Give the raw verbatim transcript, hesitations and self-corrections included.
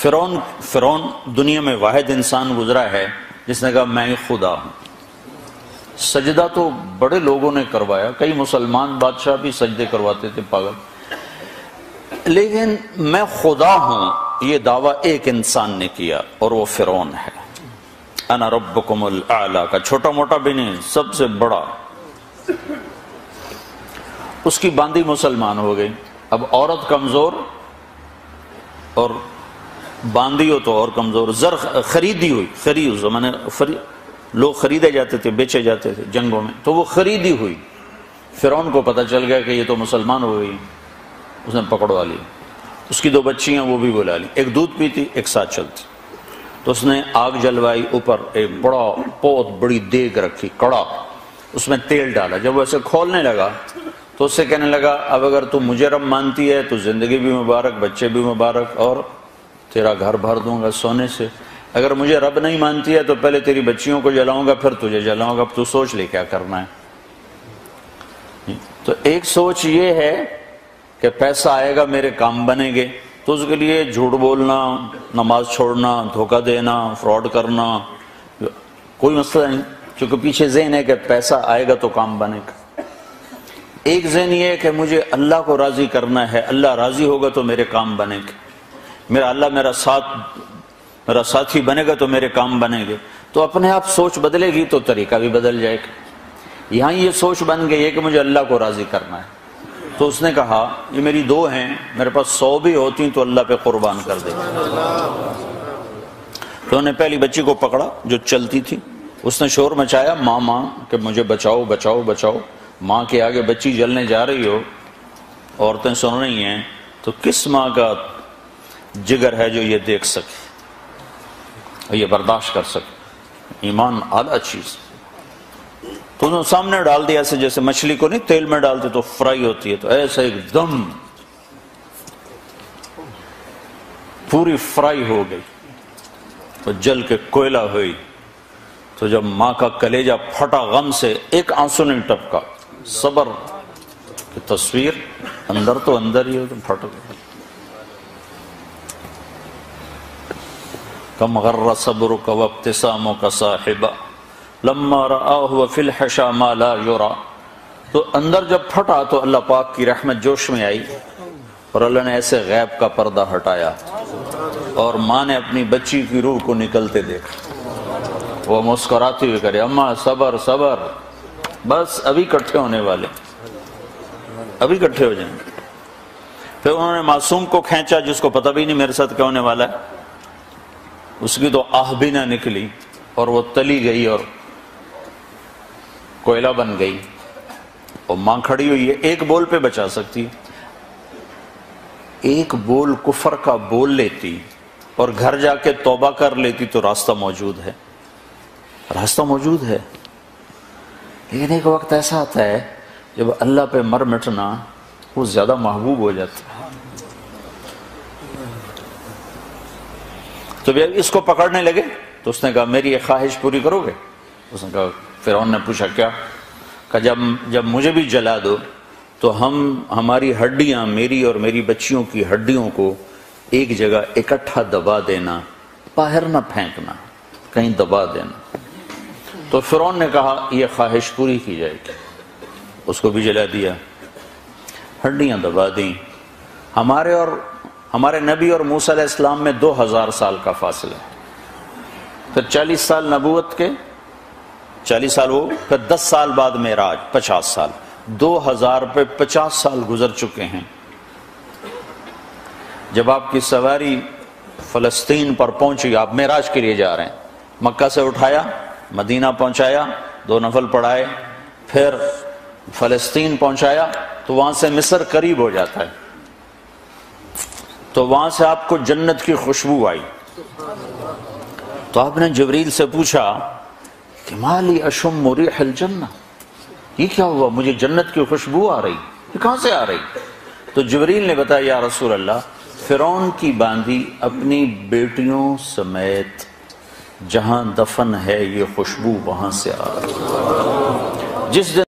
فرعون فرعون دنیا میں واحد انسان گزرا ہے جس نے کہا میں خدا ہوں۔ سجدہ تو بڑے لوگوں نے کروایا، کئی مسلمان بادشاہ بھی سجدے کرواتے تھے پاگل، لیکن میں خدا ہوں یہ دعویٰ ایک انسان نے کیا اور وہ فرعون ہے۔ انا ربکم الاعلی کا چھوٹا موٹا بھی نہیں، سب سے بڑا۔ اس کی باندی مسلمان ہو گئی۔ اب عورت کمزور اور باندی ہو تو اور کمزور، زر خریدی ہوئی، خرید اس زمانے لوگ خریدے جاتے تھے، بیچے جاتے تھے جنگوں میں، تو وہ خریدی ہوئی۔ فرعون کو پتہ چل گیا کہ یہ تو مسلمان ہو گئی، اس نے پکڑوا لی۔ اس کی دو بچیاں وہ بھی بلا لی، ایک دودھ پیتی ایک ساتھ چلتی، تو اس نے آگ جلوائی، اوپر ایک بڑا بہت بڑی دیگ رکھی، کڑا، اس میں تیل ڈالا۔ جب وہ ایسے کھولنے لگا تو اس سے کہنے لگا اب اگر تو مجھے رب مانتی ہے تو زندگی بھی مبارک، بچے بھی مبارک، اور تیرا گھر بھر دوں گا سونے سے۔ اگر مجھے رب نہیں مانتی ہے تو پہلے تیری بچیوں کو جلاؤں گا پھر تجھے جلاؤں گا، اب تو سوچ لے کیا کرنا ہے۔ تو ایک سوچ یہ ہے کہ پیسہ آئے گا میرے کام بنیں گے، تو اس کے لیے جھوٹ بولنا، نماز چھوڑنا، دھوکہ دینا، فراڈ کرنا کوئی مسئلہ نہیں، کیونکہ پیچھے ذہن ہے کہ پیسہ آئے گا تو کام بنے گا۔ ایک ذہن یہ ہے کہ مجھے اللہ کو راضی کرنا ہے، اللہ راضی ہوگا تو میرے کام بنے گے، میرا اللہ میرا ساتھ میرا ساتھی بنے گا تو میرے کام بنیں گے۔ تو اپنے آپ سوچ بدلے گی تو طریقہ بھی بدل جائے گا۔ یہاں یہ سوچ بن گئی ہے کہ مجھے اللہ کو راضی کرنا ہے، تو اس نے کہا یہ میری دو ہیں، میرے پاس سو بھی ہوتی تو اللہ پہ قربان کر دے۔ تو انہوں نے پہلی بچی کو پکڑا جو چلتی تھی، اس نے شور مچایا ماں ماں کہ مجھے بچاؤ بچاؤ بچاؤ۔ ماں کے آگے بچی جلنے جا رہی ہو، عورتیں سن رہی ہیں، تو کس ماں کا جگر ہے جو یہ دیکھ سکے اور یہ برداشت کر سکے؟ ایمان اعلیٰ چیز۔ تو انہوں نے سامنے ڈال دیا، ایسے جیسے مچھلی کو نہیں تیل میں ڈالتے تو فرائی ہوتی ہے، تو ایسے ایک دم پوری فرائی ہو گئی، تو جل کے کوئلہ ہوئی۔ تو جب ماں کا کلیجہ پھٹا غم سے، ایک آنسو نہیں ٹپکا، صبر کی تصویر اندر تو اندر ہی ہو تو پھٹ گئی۔ کم غر صبرک وابتسامک صاحبا لما رآہ فی الحشا ما لا یرا۔ تو اندر جب پھٹا تو اللہ پاک کی رحمت جوش میں آئی اور اللہ نے ایسے غیب کا پردہ ہٹایا اور ماں نے اپنی بچی کی روح کو نکلتے دیکھا۔ وہ مسکراتی ہوئی کرے اماں صبر صبر، بس ابھی کٹھے ہونے والے، ابھی کٹھے ہو جائیں گے۔ پھر انہوں نے معصوم کو کھینچا جس کو پتہ بھی نہیں میرے ساتھ کیا ہونے والا ہے، اس کی تو آہ بھی نہ نکلی اور وہ تلی گئی اور کوئلہ بن گئی، اور ماں کھڑی ہوئی ہے، ایک بول پہ بچا سکتی، ایک بول کفر کا بول لیتی اور گھر جا کے توبہ کر لیتی تو راستہ موجود ہے، راستہ موجود ہے۔ لیکن ایک وقت ایسا آتا ہے جب اللہ پہ مر مٹنا وہ زیادہ محبوب ہو جاتا ہے۔ تو اس کو پکڑنے لگے تو اس نے کہا میری یہ خواہش پوری کرو گے؟ اس نے کہا، فرعون نے پوچھا کیا؟ کہ جب جب مجھے بھی جلا دو تو ہم ہماری ہڈیاں، میری اور میری بچیوں کی ہڈیوں کو ایک جگہ اکٹھا دبا دینا، باہر نہ پھینکنا، کہیں دبا دینا۔ تو فرعون نے کہا یہ خواہش پوری کی جائے گی، اس کو بھی جلا دیا، ہڈیاں دبا دیں۔ ہمارے اور ہمارے نبی اور موسیٰ علیہ السلام میں دو ہزار سال کا فاصلہ ہے، پھر چالیس سال نبوت کے، چالیس سال وہ، پھر دس سال بعد معراج، پچاس سال، دو ہزار پہ پچاس سال گزر چکے ہیں۔ جب آپ کی سواری فلسطین پر پہنچی، آپ معراج کے لیے جا رہے ہیں، مکہ سے اٹھایا، مدینہ پہنچایا، دو نفل پڑھائے، پھر فلسطین پہنچایا تو وہاں سے مصر قریب ہو جاتا ہے، تو وہاں سے آپ کو جنت کی خوشبو آئی، تو آپ نے جبریل سے پوچھا کہ مالی اشم ریح الجنہ، یہ کیا ہوا، مجھے جنت کی خوشبو آ رہی، یہ کہاں سے آ رہی؟ تو جبریل نے بتایا یا رسول اللہ، فرعون کی باندی اپنی بیٹیوں سمیت جہاں دفن ہے یہ خوشبو وہاں سے آ رہی، جس دن